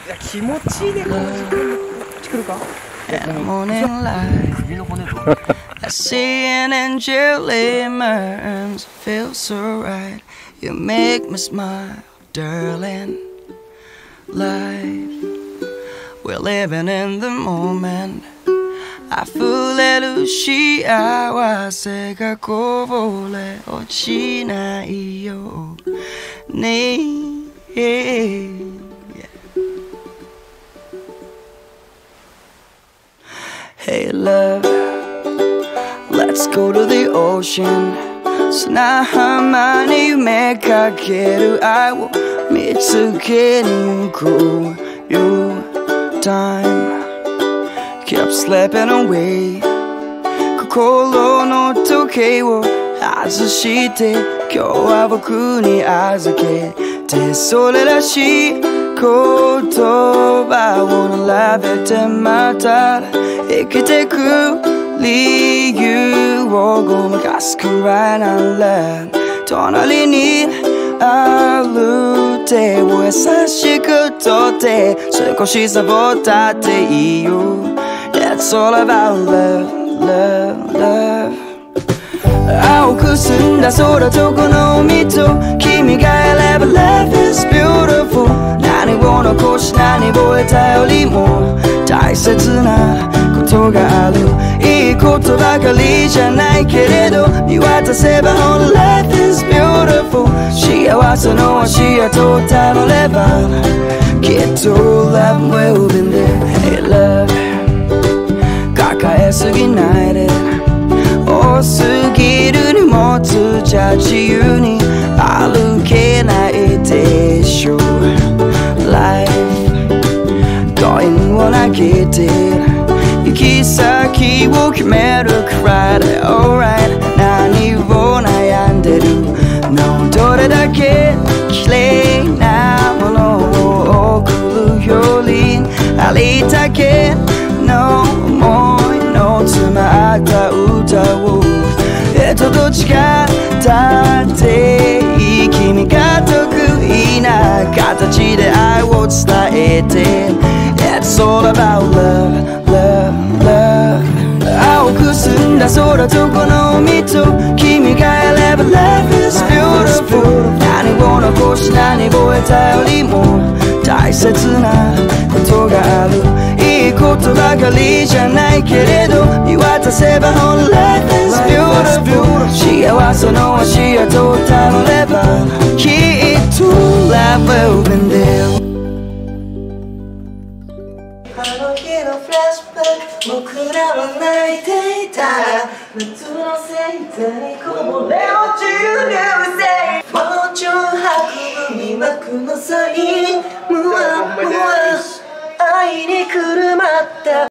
気持ちいいね。こっち来るか。 morning light, I see an angel emerge. Feels so right. You make me smile, darling. Life, we're living in the moment. 溢れる幸せがこぼれ落ちないように。Hey love, let's go to the ocean. 砂浜に夢かける愛を見つけに行く You time keep slipping away. 心の時計を外して今日は僕に預けてそれらしい言葉を並べてまた生きてく理由をごまかすくらいなら隣にある手を優しく取って少しサボったっていいよ It's all about love, love, love 青く澄んだ空とこの海と君がいれば Life is beautiful 何を残し何を得たよりも大切なことがあるいいことばかりじゃないけれど見渡せば All life is beautiful 幸せの足跡をたどればきっと Love will be there Hey love 抱えすぎないで多すぎる荷物じゃ自由に歩けないでしょう Life コインを投げて行き先を決めるくらいで Alright 何を悩んでるのどれだけ綺麗なものを送るよりありったけの思いの詰まった歌をどっちかだっていい君が得意な形で愛を伝えて It's all about love, love, love 青く澄んだ空とこの海と君がいれば Life is beautiful 何を残し何を得たよりも大切なことがあるいいことばかりじゃないけれど見渡せば All life is beautiful 幸せの足跡をたどればきっと Love will be there あの日のフラッシュバック僕らは泣いていた夏の星座にこぼれ落ちる流星包丁運ぶ魅惑の際むわむわ愛にくるまった